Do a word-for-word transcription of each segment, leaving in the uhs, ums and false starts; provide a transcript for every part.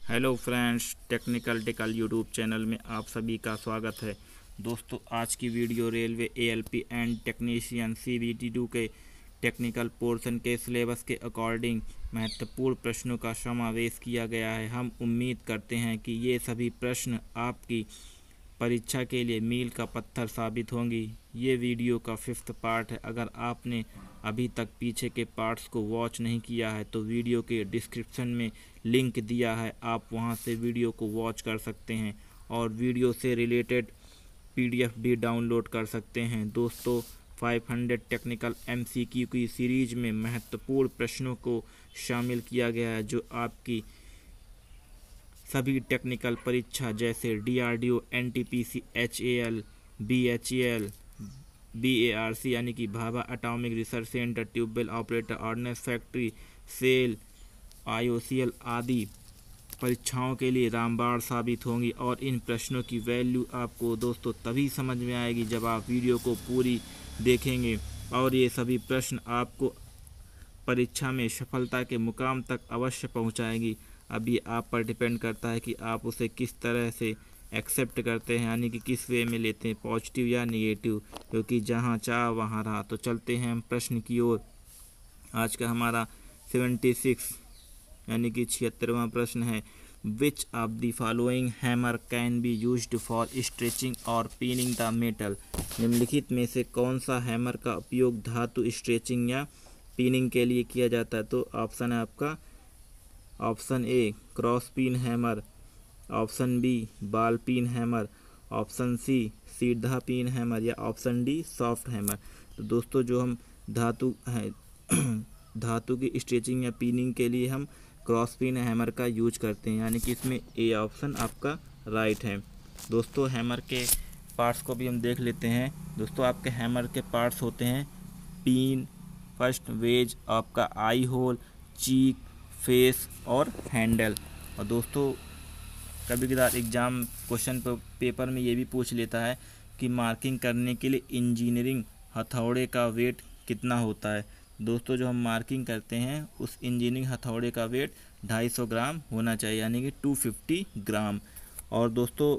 Hello friends, technical टिकल YouTube channel में आप सभी का स्वागत है। दोस्तों, आज की video railway ALP and technician CBT two के टेक्निकल पोर्शन के सिलेबस के अकॉर्डिंग महत्वपूर्ण प्रश्नों का समावेश किया गया है। हम उम्मीद करते हैं कि ये सभी प्रश्न आपकी परीक्षा के लिए मील का पत्थर साबित होंगी। ये वीडियो का फिफ्थ पार्ट है। अगर आपने अभी तक पीछे के पार्ट्स को वॉच नहीं किया है तो वीडियो के डिस्क्रिप्शन में लिंक दिया है, आप वहां से वीडियो को वॉच कर सकते हैं और वीडियो से रिलेटेड पीडीएफ भी डाउनलोड कर सकते हैं। दोस्तों, पाँच सौ टेक्निकल एमसीक्यू की सीरीज में महत्वपूर्ण प्रश्नों को शामिल किया गया है जो आपकी सभी टेक्निकल परीक्षा जैसे DRDO, NTPC, HAL, BHEL, BARC यानी कि Bhabha atomic research centre, tubewell operator, ordnance factory, SAIL, IOCL आदि परीक्षाओं के लिए रामबाण साबित होंगी। और इन प्रश्नों की वैल्यू आपको दोस्तों तभी समझ में आएगी जब आप वीडियो को पूरी देखेंगे और ये सभी प्रश्न आपको परीक्षा में सफलता के मुकाम तक अवश्य पहुंचाएगी। अब ये आप पर डिपेंड करता है कि आप उसे किस तरह से एक्सेप्ट करते हैं, यानी कि किस वे में लेते हैं, पॉजिटिव या नेगेटिव, क्योंकि जहां चाह वहां रहा। तो चलते हैं हम प्रश्न की ओर। आज का हमारा सेवेंटी सिक्स यानी कि छिहत्तरवां प्रश्न है, which of the following hammer can be used for stretching और पिनिंग द मेटल। निम्नलिखित में से कौन सा हैमर का उपयोग धातु स्ट्रेचिंग या पिनिंग के लिए किया जाता है। तो ऑप्शन है आपका option A cross pin hammer, option B ball pin hammer, option C सीधा पिन हैमर या ऑप्शन डी सॉफ्ट हैमर। तो दोस्तों, जो हम धातु है धातु की स्ट्रेचिंग या पिनिंग के लिए हम क्रॉस पिन हैमर का यूज करते हैं, यानी कि इसमें ए ऑप्शन आपका राइट है। दोस्तों, हैमर के पार्ट्स को भी हम देख लेते हैं। दोस्तों, आपके हैमर के पार्ट्स होते हैं पिन, फर्स्ट वेज, आपका आई होल, चीक, फेस और हैंडल। और दोस्तों, कभी कभार एग्ज़ाम क्वेश्चन पेपर में ये भी पूछ लेता है कि मार्किंग करने के लिए इंजीनियरिंग हथौड़े का वेट कितना होता है। दोस्तों, जो हम मार्किंग करते हैं उस इंजीनियरिंग हथौड़े का वेट ढाई सौ ग्राम होना चाहिए, यानी कि दो सौ पचास ग्राम। और दोस्तों,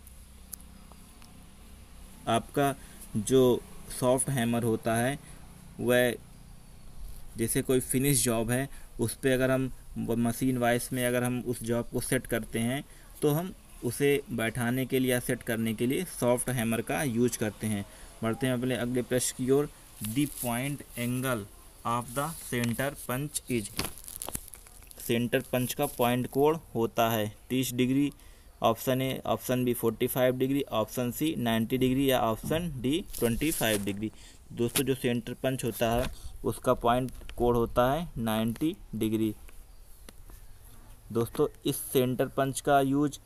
आपका जो सॉफ्ट हैमर होता है वह जैसे कोई फिनिश जॉब है उस पर अगर हम मशीन वाइज में अगर हम उस जॉब को सेट करते हैं तो हम उसे बैठाने के लिए या सेट करने के लिए सॉफ्ट हैमर का यूज करते हैं। बढ़ते हैं अपने अगले प्रश्न की ओर। The point angle of the centre punch is. Centre punch का पॉइंट कोण होता है तीस degree, option A, option B पैंतालीस डिग्री, ऑप्शन सी नब्बे डिग्री या ऑप्शन डी पच्चीस डिग्री। दोस्तों, जो सेंटर पंच होता है उसका पॉइंट कोण होता है नब्बे डिग्री। दोस्तों, इस सेंटर पंच का यूज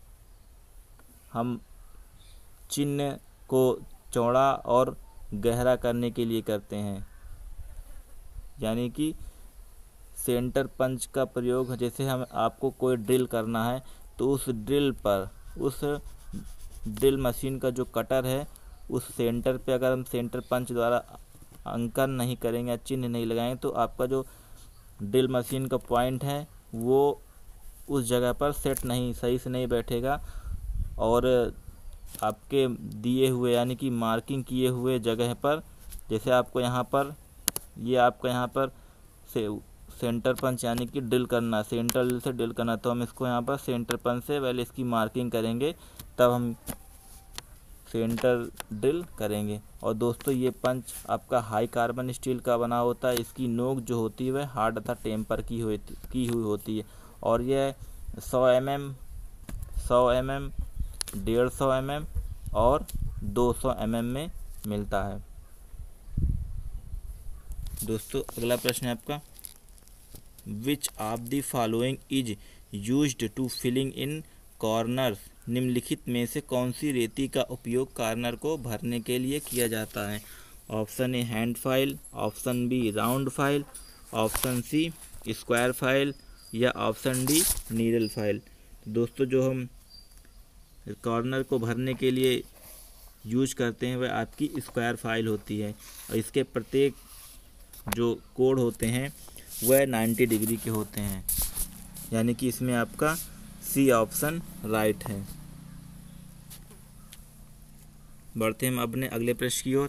हम चिन्ह को चौड़ा और गहरा करने के लिए करते हैं, यानी कि सेंटर पंच का प्रयोग जैसे हम आपको कोई ड्रिल करना है तो उस ड्रिल पर उस ड्रिल मशीन का जो कटर है उस सेंटर पे अगर हम सेंटर पंच द्वारा अंकन नहीं करेंगे या चिन्ह नहीं लगाएंगे तो आपका जो ड्रिल मशीन का पॉइंट है वो उस जगह पर सेट नहीं सही से नहीं बैठेगा और आपके दिए हुए यानी कि मार्किंग किए हुए जगह पर, जैसे आपको यहाँ पर ये आपका यहाँ पर से सेंटर पंच यानी कि ड्रिल करना, सेंटर ड्रिल से ड्रिल करना, तो हम इसको यहाँ पर सेंटर पंच से पहले इसकी मार्किंग करेंगे तब हम सेंटर ड्रिल करेंगे। और दोस्तों, ये पंच आपका हाई कार्बन स्टील का बना होता है। इसकी नोक जो होती है वह हार्ड तथा टेम्पर की हुई की हुई होती है और यह सौ एम एम, सौ एम एम, डेढ़ सौ एम एम और दो सौ एम एम में मिलता है। दोस्तों, अगला प्रश्न है आपका, which of the following is used to filling in corners. निम्नलिखित में से कौन सी रेती का उपयोग कॉर्नर को भरने के लिए किया जाता है। Option A hand file, option B round file, option C square file या ऑप्शन डी नीडल फाइल। दोस्तों, जो हम कॉर्नर को भरने के लिए यूज करते हैं वह आपकी स्क्वायर फाइल होती है और इसके प्रत्येक जो कोण होते हैं वह नब्बे डिग्री के होते हैं, यानी कि इसमें आपका सी ऑप्शन राइट है। बढ़ते हम अपने अगले प्रश्न की ओर।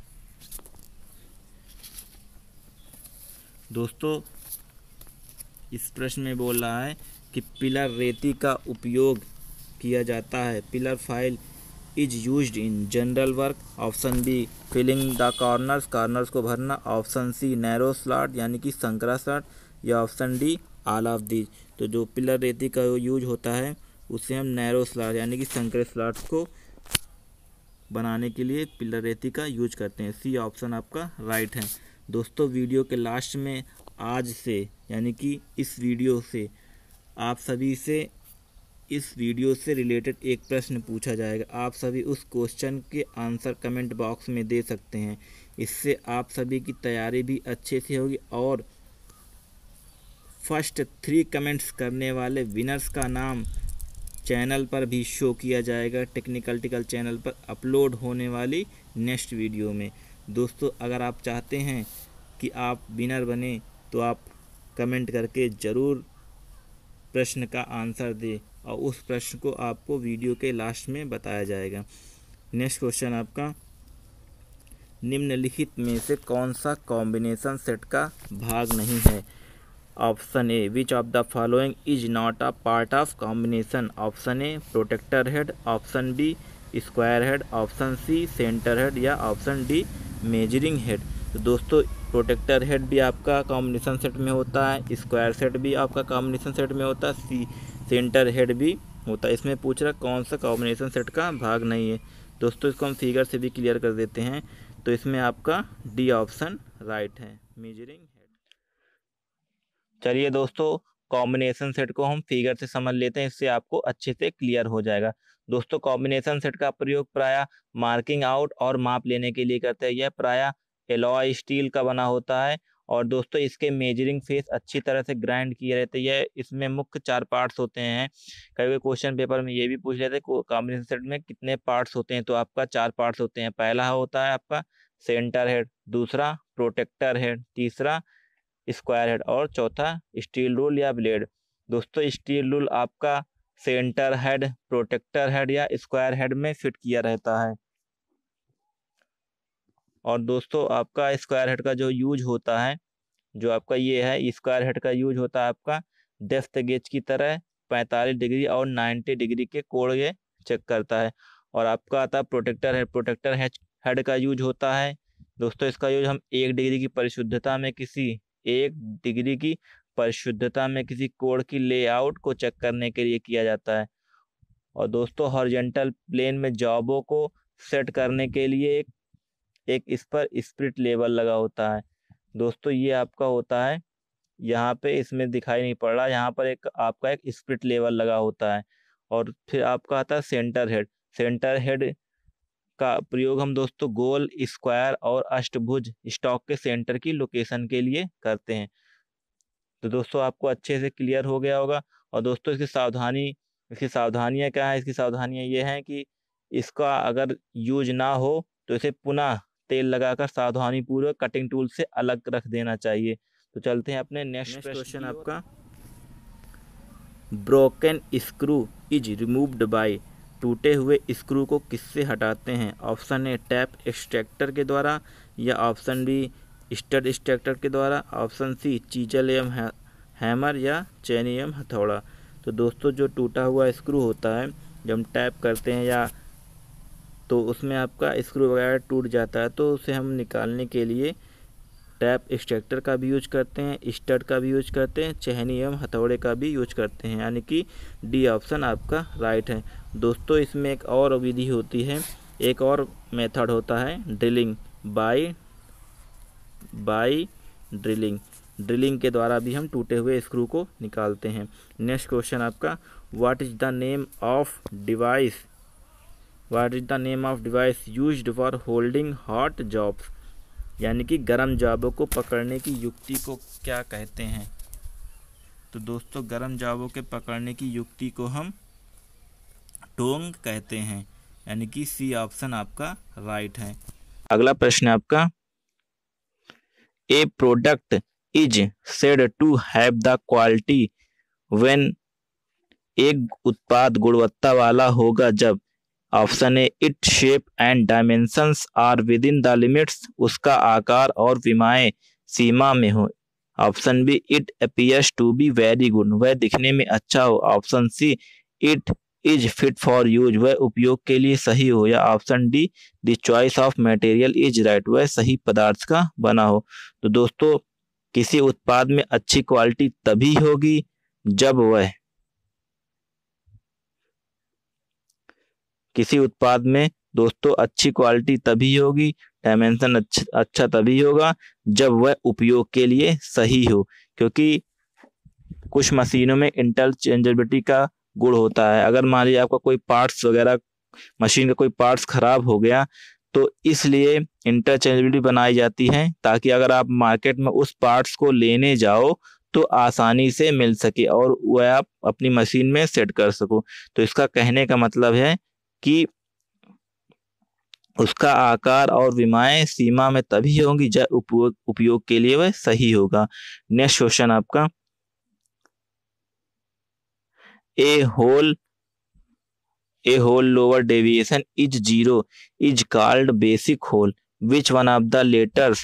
दोस्तों इस प्रश्न में बोल रहा है कि पिलर रेती का उपयोग किया जाता है। Pillar file is used in general work. Option B filling the corners, corners को भरना। ऑप्शन सी नैरो स्लॉट यानी कि संकरा स्लॉट, या option D all of these. तो जो पिलर रेती का यूज होता है उससे हम नैरो स्लॉट यानी कि संकरे स्लॉट्स को बनाने के लिए पिलर रेती का यूज करते हैं। सी ऑप्शन आपका राइट है। दोस्तों वीडियो के लास्ट में आज से यानी कि इस वीडियो से आप सभी से इस वीडियो से रिलेटेड एक प्रश्न पूछा जाएगा। आप सभी उस क्वेश्चन के आंसर कमेंट बॉक्स में दे सकते हैं। इससे आप सभी की तैयारी भी अच्छे से होगी और फर्स्ट थ्री कमेंट्स करने वाले विनर्स का नाम चैनल पर भी शो किया जाएगा, टेक्निकल चैनल पर अपलोड होने वाली नेक्स्ट वीडियो में। दोस्तों अगर आप चाहते हैं कि आप विनर बने तो आप कमेंट करके ज़रूर प्रश्न का आंसर दें और उस प्रश्न को आपको वीडियो के लास्ट में बताया जाएगा। नेक्स्ट क्वेश्चन आपका, निम्नलिखित में से कौन सा कॉम्बिनेशन सेट का भाग नहीं है। Option A which of the following is not a part of combination. Option A protector head, option B square head, option C centre head, या ऑप्शन डी मेजरिंग हेड। तो दोस्तों प्रोटेक्टर हेड भी आपका combination set में होता है, square set भी आपका कॉम्बिनेशन सेट में होता है, सी सेंटर हेड भी होता है। इसमें पूछ रहा कौन सा कॉम्बिनेशन सेट का भाग नहीं है। दोस्तों इसको हम फिगर से भी क्लियर कर देते हैं। तो इसमें आपका डी ऑप्शन राइट है, मेजरिंग हेड। चलिए दोस्तों कॉम्बिनेशन सेट को हम फिगर से समझ लेते हैं, इससे आपको अच्छे से क्लियर हो जाएगा। दोस्तों कॉम्बिनेशन सेट का प्रयोग प्रायः मार्किंग आउट और माप लेने के लिए करते हैं। यह प्रायः एलॉय स्टील का बना होता है और दोस्तों इसके मेजरिंग फेस अच्छी तरह से ग्राइंड किए रहते हैं। इसमें मुख्य चार पार्ट्स होते हैं। कई बार क्वेश्चन पेपर में ये भी पूछ लेते हैं कॉम्बिनेशन सेट में कितने पार्ट्स होते हैं, तो आपका चार पार्ट्स होते हैं। पहला होता है आपका सेंटर हेड, दूसरा प्रोटेक्टर हेड, तीसरा स्क्वायर हेड और चौथा स्टील रूल या ब्लेड। दोस्तों स्टील रूल आपका सेंटर हेड, प्रोटेक्टर हेड या स्क्वायर हेड में फिट किया रहता है। और दोस्तों आपका स्क्वायर हेड का जो यूज होता है, जो आपका ये है स्क्वायर हेड का यूज होता है आपका डेप्थ गेज की तरह पैंतालीस डिग्री और नब्बे डिग्री के कोण ये चेक करता है। और आपका आता है प्रोटेक्टर हेड, प्रोटेक्टर हेड का यूज होता है दोस्तों इसका यूज हम एक डिग्री की परिशुद्धता में किसी एक डिग्री की परिशुद्धता में किसी कोण की लेआउट को चेक करने के लिए किया जाता है। और दोस्तों हॉरिजॉन्टल प्लेन में जॉबों को सेट करने के लिए एक एक इस पर स्पिरिट लेवल लगा होता है। दोस्तों ये आपका होता है, यहाँ पे इसमें दिखाई नहीं पड़ रहा, यहाँ पर एक आपका एक स्पिरिट लेवल लगा होता है। और फिर आपका आता है सेंटर हेड। सेंटर हेड का प्रयोग हम दोस्तों गोल, स्क्वायर और अष्टभुज स्टॉक के सेंटर की लोकेशन के लिए करते हैं। तो दोस्तों आपको अच्छे से क्लियर हो गया होगा। और दोस्तों इसकी सावधानी इसकी सावधानियां क्या है, इसकी सावधानियां ये हैं कि इसका अगर यूज ना हो तो इसे पुनः तेल लगाकर सावधानी पूर्वक कटिंग टूल से अलग रख देना चाहिए। तो चलते हैं अपने नेक्स्ट क्वेश्चन आपका, broken screw is removed by. टूटे हुए स्क्रू को किससे हटाते हैं। ऑप्शन ए टैप एक्सट्रैक्टर के द्वारा, या ऑप्शन बी स्टड एक्सट्रैक्टर के द्वारा, ऑप्शन सी चीजल एवं हैमर, या चैनी एवं हथौड़ा। तो दोस्तों जो टूटा हुआ स्क्रू होता है जब हम टैप करते हैं या तो उसमें आपका स्क्रू वगैरह टूट जाता है, तो उसे हम निकालने के लिए टैप एक्सट्रैक्टर का भी यूज करते हैं, स्टड का भी यूज करते हैं, चहनी एवं हथौड़े का भी यूज करते हैं, यानी कि डी ऑप्शन आपका राइट है। दोस्तों इसमें एक और विधि होती है, एक और मेथड होता है drilling by by drilling. Drilling के द्वारा भी हम टूटे हुए स्क्रू को निकालते हैं। नेक्स्ट क्वेश्चन आपका, what is the name of device what is the name of device used for holding hot jobs. यानी कि गर्म जॉबों को पकड़ने की युक्ति को क्या कहते हैं। तो दोस्तों गर्म जॉबों के पकड़ने की युक्ति को हम टोंग कहते हैं, यानी कि सी ऑप्शन आपका राइट है। अगला प्रश्न आपका, a product is said to have the quality when एक उत्पाद गुणवत्ता वाला होगा जब option A it shape and dimensions are within the limits, उसका आकार और विमाएं सीमा में हो। Option B it appears to be very good, वह दिखने में अच्छा हो। Option C it is fit for use, वह उपयोग के लिए सही हो। या option D the choice of material is right, वह सही पदार्थ का बना हो। तो दोस्तों किसी उत्पाद में अच्छी क्वालिटी तभी होगी जब वह किसी उत्पाद में दोस्तों अच्छी क्वालिटी तभी होगी, डायमेंशन अच्छा अच्छा तभी होगा जब वह उपयोग के लिए सही हो। क्योंकि कुछ मशीनों में इंटरचेंजेबिलिटी का गुण होता है। अगर मान लीजिए आपका कोई पार्ट्स वगैरह, मशीन का कोई पार्ट्स खराब हो गया, तो इसलिए इंटरचेंजेबिलिटी बनाई जाती है ताकि अगर आप मार्केट में उस पार्ट्स को लेने जाओ तो आसानी से मिल सके और वह आप अपनी मशीन में सेट कर सको। तो इसका कहने का मतलब है कि उसका आकार और विमाएं सीमा में तभी होंगी जब उपयोग उपयोग के लिए वह सही होगा। नेक्स्ट क्वेश्चन आपका, a hole a hole lower deviation is zero is called basic hole, which one of the letters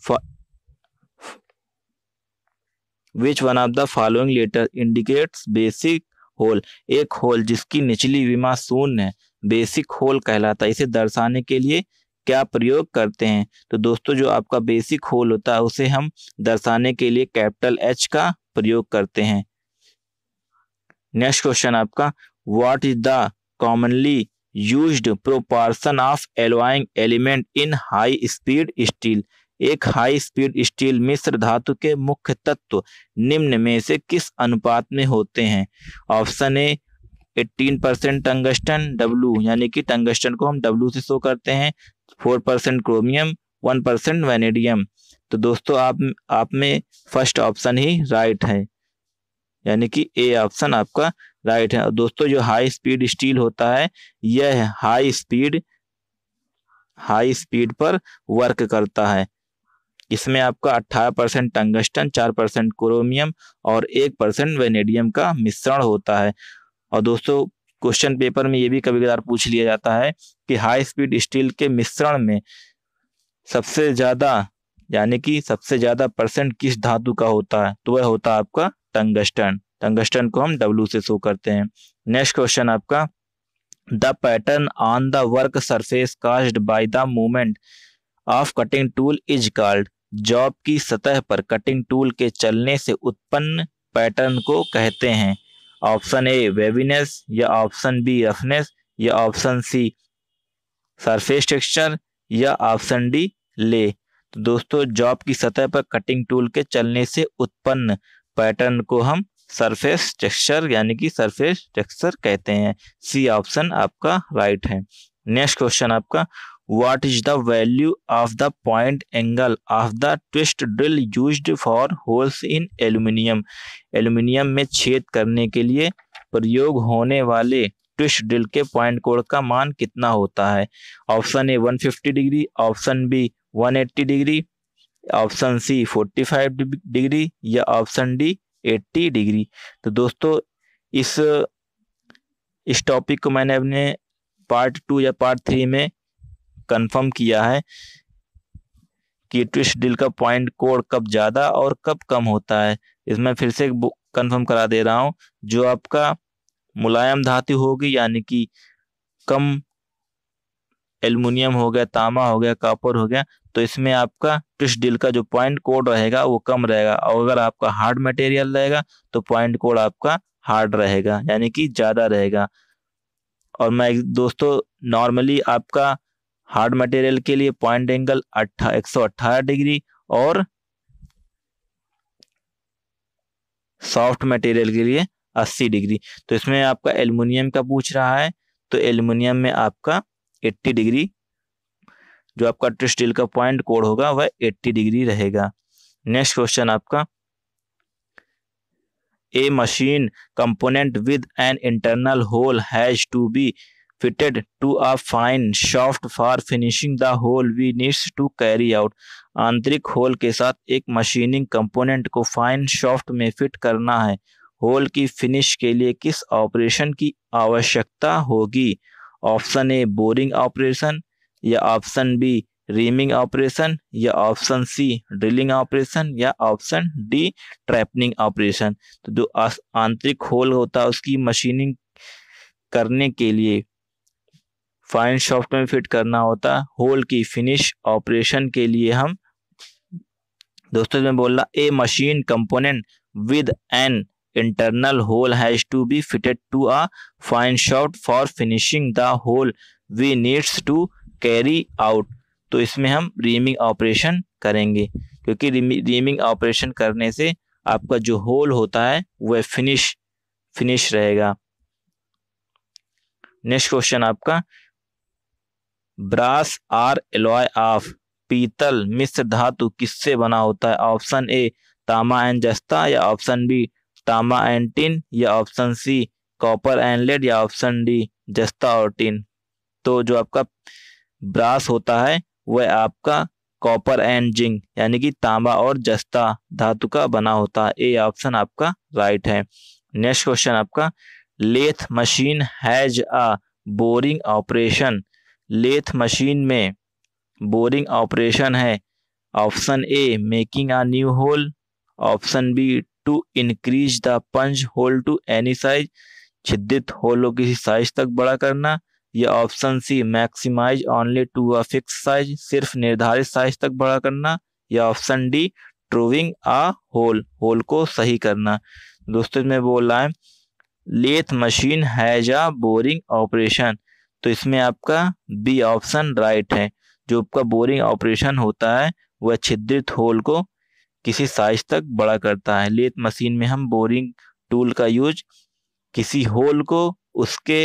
which one of the following letter indicates basic hole. एक होल जिसकी निचली विमा शून्य है बेसिक होल कहलाता है। इसे दर्शाने के लिए क्या प्रयोग करते हैं? तो दोस्तों जो आपका बेसिक होल होता है उसे हम दर्शाने के लिए कैपिटल एच का प्रयोग करते हैं। नेक्स्ट क्वेश्चन आपका, what is the commonly used proportion of alloying element in high speed steel. एक हाई स्पीड स्टील मिश्र धातु के मुख्य तत्व निम्न में से किस अनुपात में होते हैं? ऑप्शन ए अठारह परसेंट टंगस्टन डब्ल्यू, यानी कि टंगस्टन को हम डब्ल्यू से शो करते हैं, four percent chromium, one percent vanadium. तो दोस्तों आप आप में फर्स्ट ऑप्शन ही राइट है, यानी कि ए ऑप्शन आपका राइट है। और दोस्तों जो हाई स्पीड स्टील होता है यह हाई स्पीड हाई स्पीड पर वर्क करता है। इसमें आपका अठारह परसेंट टंगस्टन, चार परसेंट क्रोमियम और एक परसेंट वेनेडियम का मिश्रण होता है। और दोस्तों क्वेश्चन पेपर में ये भी कभी कभार पूछ लिया जाता है कि हाई स्पीड स्टील के मिश्रण में सबसे ज्यादा यानी कि सबसे ज्यादा परसेंट किस धातु का होता है? तो वह होता है आपका टंगस्टन। टंगस्टन को हम डब्ल्यू से शो करते हैं। नेक्स्ट क्वेश्चन आपका, the pattern on the work surface caused by the movement of cutting tool is called. Job की सतह पर कटिंग टूल के चलने से उत्पन्न पैटर्न को कहते हैं। ऑप्शन ए वेवीनेस, या ऑप्शन बी रफनेस, या ऑप्शन सी सरफेस टेक्सचर, या ऑप्शन डी ले। तो दोस्तों जॉब की सतह पर कटिंग टूल के चलने से उत्पन्न पैटर्न को हम सरफेस टेक्सचर यानी कि सरफेस टेक्सचर कहते हैं। सी ऑप्शन आपका राइट है। नेक्स्ट क्वेश्चन आपका, what is the value of the point angle of the twist drill used for holes in aluminium. Aluminium में छेद करने के लिए प्रयोग होने वाले ट्विस्ट ड्रिल के पॉइंट कोण का मान कितना होता है? ऑप्शन ए एक सौ पचास डिग्री, ऑप्शन बी एक सौ अस्सी डिग्री, ऑप्शन सी पैंतालीस डिग्री, या ऑप्शन डी अस्सी डिग्री। तो दोस्तों इस इस टॉपिक को मैंने अपने पार्ट टू या पार्ट थ्री में कंफर्म किया है कि ट्विस्ट ड्रिल का पॉइंट कोण कब ज्यादा और कब कम होता है। इसमें फिर से कंफर्म करा दे रहा हूं, जो आपका मुलायम धातु होगी यानी कि कम एल्युमिनियम हो गया, तांबा हो गया, कॉपर हो गया, तो इसमें आपका ट्विस्ट ड्रिल का जो पॉइंट कोण रहेगा वो कम रहेगा। और अगर आपका हार्ड मटेरियल रहेगा तो पॉइंट कोण आपका हार्ड रहेगा यानी कि ज्यादा रहेगा। और मैं दोस्तों नॉर्मली आपका हार्ड मटेरियल के लिए पॉइंट एंगल एक सौ अठारह डिग्री और सॉफ्ट मटेरियल के लिए अस्सी डिग्री। तो इसमें आपका एल्युमिनियम का पूछ रहा है, तो एल्युमिनियम में आपका अस्सी डिग्री जो आपका ट्विस्ट ड्रिल का पॉइंट कोण होगा वह अस्सी डिग्री रहेगा। नेक्स्ट क्वेश्चन आपका, a machine component with an internal hole has to be fitted to a fine shaft for finishing the hole we needs to carry out। आंतरिक होल के साथ एक मशीनिंग कंपोनेंट को फाइन शाफ्ट में fit करना है whole की finish के लिए किस ऑपरेशन की आवश्यकता होगी? ऑप्शन ए बोरिंग ऑपरेशन, या ऑप्शन बी रीमिंग ऑपरेशन, या ऑप्शन सी ड्रिलिंग ऑपरेशन, या ऑप्शन डी ट्रैपनिंग ऑपरेशन। तो जो आंतरिक होल होता है उसकी मशीनिंग करने के लिए फाइन शाफ्ट में फिट करना होता है। होल की फिनिश ऑपरेशन के लिए हम दोस्तों मैं बोल रहा a machine component with an internal hole has to be fitted to a fine shaft for finishing the hole we needs to carry out. तो इसमें हम रीमिंग ऑपरेशन करेंगे, क्योंकि रीमिंग ऑपरेशन करने से आपका जो होल होता है वह फिनिश फिनिश रहेगा। नेक्स्ट क्वेश्चन आपका, ब्रास आर एलॉय ऑफ पीतल मिश्र धातु किससे बना होता है? ऑप्शन ए तामा एंड जस्ता, या ऑप्शन बी तामा एंड टिन, या option C copper and lead, या ऑप्शन डी जस्ता और टिन। तो जो आपका ब्रास होता है वह आपका कॉपर एंड जिंक यानी कि तांबा और जस्ता धातु का बना होता है। ए ऑप्शन आपका राइट है। नेक्स्ट क्वेश्चन आपका, lathe machine has a boring operation. Lathe machine में बोरिंग ऑपरेशन है। Option A making a new hole, option B to increase the punch hole to any size, छिद्रित hole को किसी size तक बड़ा करना, या option C maximise only to a fix size, सिर्फ निर्धारित साइज तक बड़ा करना, या option D truing a hole, whole को सही करना। दोस्तों मैं बोल रहा है lathe machine has a boring operation, तो इसमें आपका बी ऑप्शन राइट है। जो आपका बोरिंग ऑपरेशन होता है वह छिद्रित होल को किसी साइज तक बड़ा करता है। लेथ मशीन में हम बोरिंग टूल का यूज किसी होल को उसके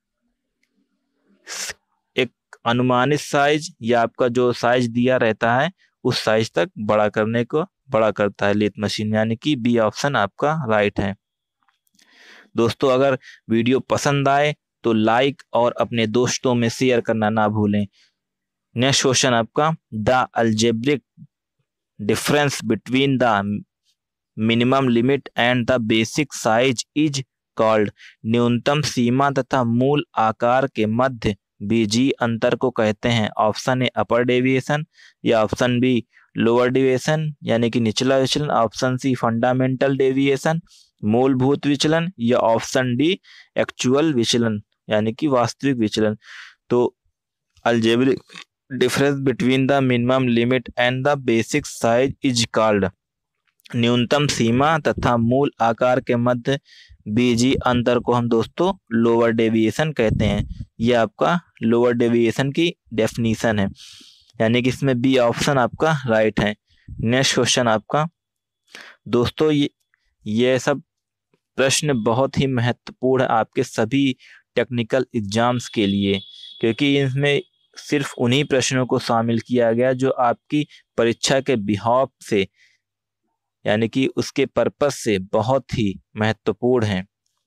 एक अनुमानित साइज या आपका जो साइज दिया रहता है उस साइज तक बड़ा करने को बड़ा करता है लेथ मशीन, यानी कि बी ऑप्शन आपका राइट है। दोस्तों अगर वीडियो पसंद आए तो लाइक और अपने दोस्तों में शेयर करना ना भूलें। नेक्स्ट क्वेश्चन आपका, the algebraic difference between the minimum limit and the basic size is called. न्यूनतम सीमा तथा मूल आकार के मध्य बीजीय अंतर को कहते हैं। ऑप्शन ए अपर डेविएशन, या ऑप्शन बी लोअर डेविएशन यानी कि निचला विचलन, ऑप्शन सी फंडामेंटल डेविएशन मूलभूत विचलन, या ऑप्शन डी एक्चुअल विचलन यानी कि वास्तविक विचलन। तो algebraic difference between the minimum limit and the basic size is called. न्यूनतम सीमा तथा मूल आकार के मध्य बीजीय अंतर को हम दोस्तों लोअर डेविएशन कहते हैं। यह आपका लोअर डेविएशन की डेफिनीशन है, यानी कि इसमें बी ऑप्शन आपका राइट है। नेक्स्ट क्वेश्चन आपका, दोस्तों ये ये सब प्रश्न बहुत ही महत्वपूर्ण है आपके सभी टेक्निकल एग्जाम्स के लिए, क्योंकि इसमें सिर्फ उन्हीं प्रश्नों को शामिल किया गया जो आपकी परीक्षा के बिहाफ से यानी कि उसके पर्पस से बहुत ही महत्वपूर्ण है।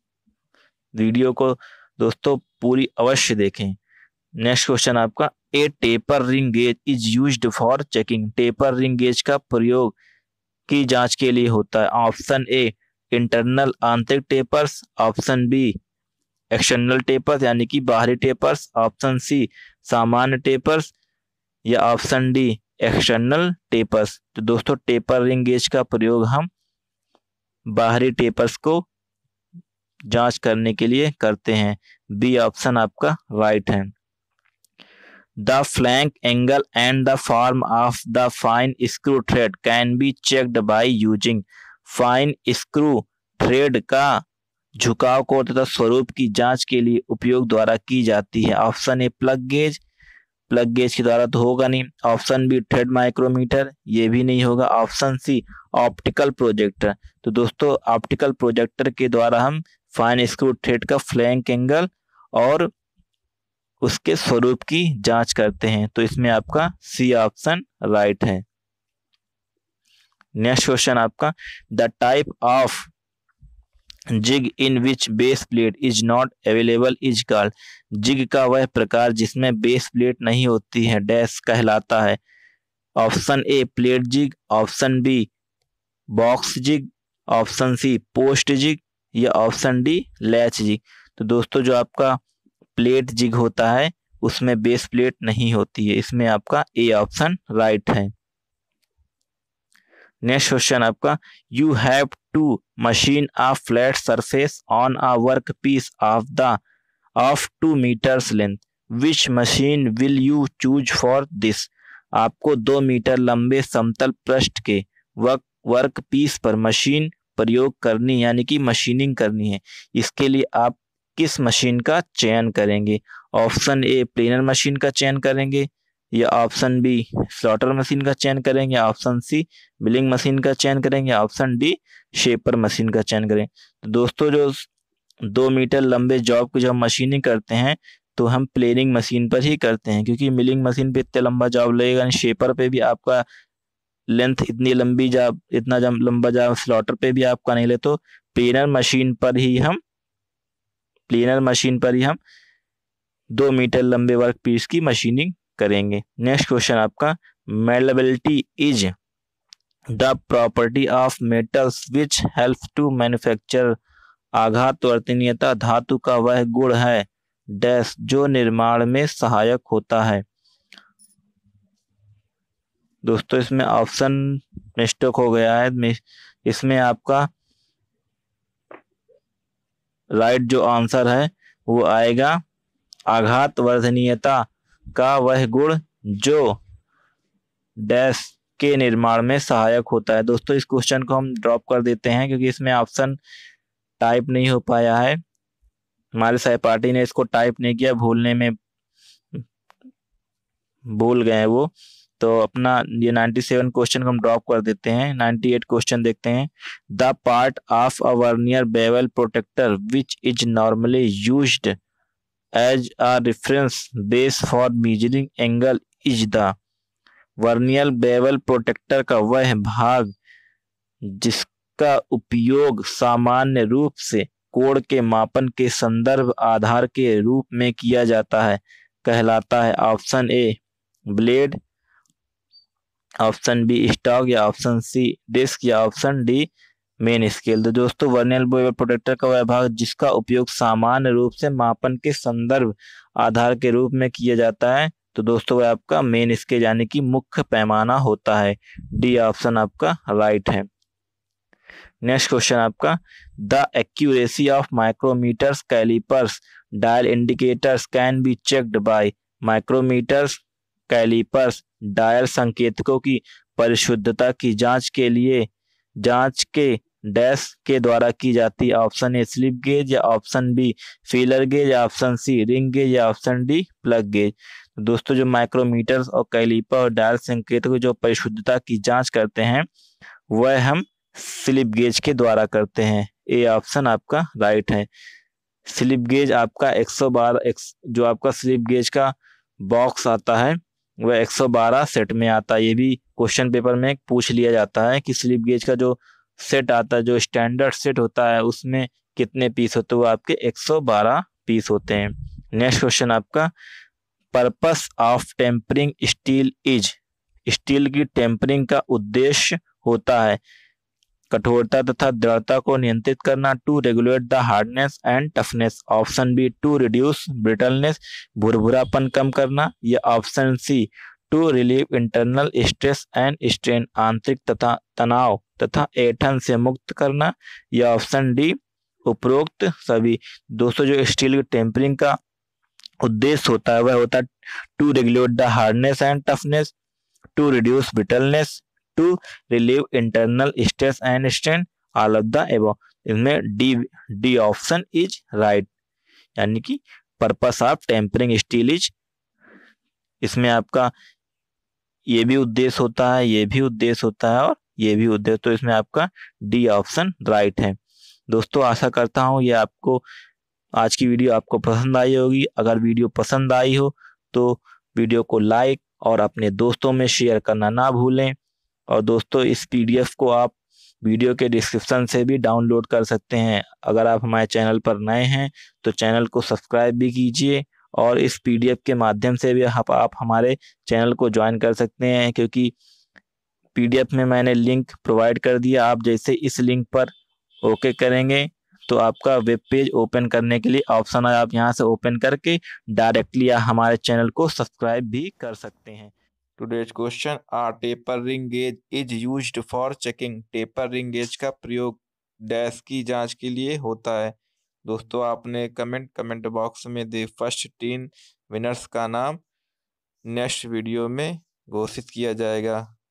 वीडियो को दोस्तों पूरी अवश्य देखें। नेक्स्ट क्वेश्चन आपका, a taper ring gauge is used for checking. Taper ring gauge का प्रयोग की जांच के लिए होता है। ऑप्शन ए इंटरनल आंतरिक tapers, option B external tapers यानी कि बाहरी टेपर्स, ऑप्शन सी सामान्य टेपर्स, या ऑप्शन डी एक्सटर्नल टेपर्स। तो दोस्तों टेपर रिंग गेज का प्रयोग हम बाहरी टेपर्स को जांच करने के लिए करते हैं। बी ऑप्शन आपका राइट है। The flank angle and the form of the fine screw thread can be checked by using. Fine screw thread का झुकाव कोण तथा स्वरूप की जांच के लिए उपयोग द्वारा की जाती है। Option A plug gauge, plug gauge के द्वारा तो होगा नहीं। ऑप्शन बी थ्रेड माइक्रोमीटर, ये भी नहीं होगा। Option C optical projector. तो दोस्तों ऑप्टिकल प्रोजेक्टर के द्वारा हम फाइन स्क्रू थ्रेड का फ्लैंक एंगल और उसके स्वरूप की जांच करते हैं। तो इसमें आपका सी ऑप्शन राइट है। नेक्स्ट क्वेश्चन आपका, the type of jig in which base plate is not available is called. Jig का वह प्रकार जिसमें बेस प्लेट नहीं होती है डैश कहलाता है। Option A plate jig, option B box jig, option C post jig, या ऑप्शन डी लैच जिग। तो दोस्तों जो आपका प्लेट जिग होता है उसमें बेस प्लेट नहीं होती है। इसमें आपका ए ऑप्शन राइट है। नेक्स्ट क्वेश्चन आपका, you have to machine a flat surface on a work piece of the of two metres length, which machine will you choose for this. आपको दो metre लंबे समतल पृष्ठ के वर्क वर्क पीस पर machine प्रयोग करनी यानी कि मशीनिंग करनी है। इसके लिए आप किस मशीन का चयन करेंगे? ऑप्शन ए प्लेनर मशीन का चयन करेंगे, या ऑप्शन बी स्लॉटर मशीन का चयन करेंगे, ऑप्शन सी मिलिंग मशीन का चयन करेंगे, ऑप्शन डी शेपर मशीन का चयन करें। तो दोस्तों जो दो मीटर लंबे जॉब को जब मशीनिंग करते हैं तो हम प्लेनिंग मशीन पर ही करते हैं, क्योंकि मिलिंग मशीन पे इतना लंबा जॉब लगेगा नहीं, शेपर पे भी आपका लेंथ इतनी लंबी जॉब इतना जब लंबा जॉब स्लॉटर पे भी आपका नहीं ले। तो प्लेनर मशीन पर ही हम प्लेनर मशीन पर ही हम दो मीटर लंबे वर्क पीस की मशीनिंग करेंगे। नेक्स्ट क्वेश्चन आपका, malleability is the property of metals which help to manufacture. आघात वर्तनीयता धातु का वह गुण है डैश जो निर्माण में सहायक होता है। दोस्तों इसमें ऑप्शन मिस्टेक हो गया है। इसमें आपका राइट जो आंसर है वो आएगा आघात वर्धनीयता का वह गुण जो डैश के निर्माण में सहायक होता है। दोस्तों इस क्वेश्चन को हम ड्रॉप कर देते हैं क्योंकि इसमें ऑप्शन टाइप नहीं हो पाया है। हमारे सहपाठी ने इसको टाइप नहीं किया, भूलने में भूल गए वो। तो अपना ये सत्तानवे क्वेश्चन को हम ड्रॉप कर देते हैं। अट्ठानवे क्वेश्चन देखते हैं। The part of a vernier bevel protector which is normally used as a reference base for measuring angle is the. Vernier bevel protector का वह भाग जिसका उपयोग सामान्य रूप से कोण के मापन के संदर्भ आधार के रूप में किया जाता है कहलाता है। Option A blade, option B stock, या ऑप्शन सी डिस्क, या ऑप्शन डी मेन स्केल। तो दोस्तों वर्नियर बेवल प्रोटेक्टर का वह भाग जिसका उपयोग सामान्य रूप से मापन के संदर्भ आधार के रूप में किया जाता है, तो दोस्तों वह आपका मेन स्केल यानी कि मुख्य पैमाना होता है। डी ऑप्शन आपका राइट है। नेक्स्ट क्वेश्चन आपका, the accuracy of micrometers callipers dial indicators can be checked by. Micrometers callipers dial संकेतकों की परिशुद्धता की जांच के लिए जांच के डैश के द्वारा की जाती है। ऑप्शन ए स्लिप गेज, या ऑप्शन बी फीलर गेज, या ऑप्शन सी रिंग गेज, या ऑप्शन डी प्लग गेज। दोस्तों जो माइक्रोमीटर्स और कैलिपर और डायल संकेतकों जो परिशुद्धता की जांच करते हैं वह हम स्लिप गेज के द्वारा करते हैं। ए ऑप्शन आपका राइट है। स्लिप गेज आपका एक सौ बारह जो आपका स्लिप गेज का बॉक्स आता है वह एक सौ बारह सेट में आता है। ये भी क्वेश्चन पेपर में पूछ लिया जाता है कि स्लिप गेज का जो सेट आता है, जो स्टैंडर्ड सेट होता है, उसमें कितने पीस होते हैं? वो आपके एक सौ बारह पीस होते हैं। नेक्स्ट क्वेश्चन आपका, purpose of tempering steel is. Steel की टेम्परिंग का उद्देश्य होता है कठोरता तथा दृढ़ता को नियंत्रित करना, to regulate the hardness and toughness. Option B to reduce brittleness, भुरभुरापन कम करना, या option C to relieve internal stress and strain, आंतरिक तथा तनाव तथा ऐंठन से मुक्त करना, या ऑप्शन डी उपरोक्त सभी। दोस्तों जो स्टील की टेम्परिंग का उद्देश्य होता है वह होता है to regulate the hardness and toughness, to reduce brittleness, to relieve internal stress and strain, all of the above. इसमें D D option is right, यानी कि purpose of tempering steel is. इसमें आपका ये भी उद्देश्य होता है, ये भी उद्देश्य होता है और ये भी उद्देश्य, तो इसमें आपका डी ऑप्शन राइट है। दोस्तों आशा करता हूँ ये आपको आज की वीडियो आपको पसंद आई होगी। अगर वीडियो पसंद आई हो तो वीडियो को लाइक और अपने दोस्तों में शेयर करना ना भूलें। और दोस्तों इस पीडीएफ को आप वीडियो के डिस्क्रिप्शन से भी डाउनलोड कर सकते हैं। अगर आप हमारे चैनल पर नए हैं तो चैनल को सब्सक्राइब भी कीजिए और इस पीडीएफ के माध्यम से भी आप, आप हमारे चैनल को ज्वाइन कर सकते हैं, क्योंकि पीडीएफ में मैंने लिंक प्रोवाइड कर दिया। आप जैसे इस लिंक पर ओके करेंगे तो आपका वेब पेज ओपन करने के लिए ऑप्शन है, आप यहाँ से ओपन करके डायरेक्टली आप हमारे चैनल को सब्सक्राइब भी कर सकते हैं। Today's question, are taper ring gauge is used for checking. Taper ring gauge का प्रयोग डैश की जांच के लिए होता है। दोस्तों आपने कमेंट कमेंट बॉक्स में दे फर्स्ट टीन विनर्स का नाम नेक्स्ट वीडियो में घोषित किया जाएगा।